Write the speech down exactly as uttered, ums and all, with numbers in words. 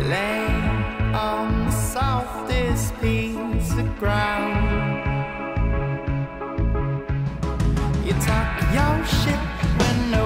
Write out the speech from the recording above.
lay on the softest piece of ground. You talk your shit when no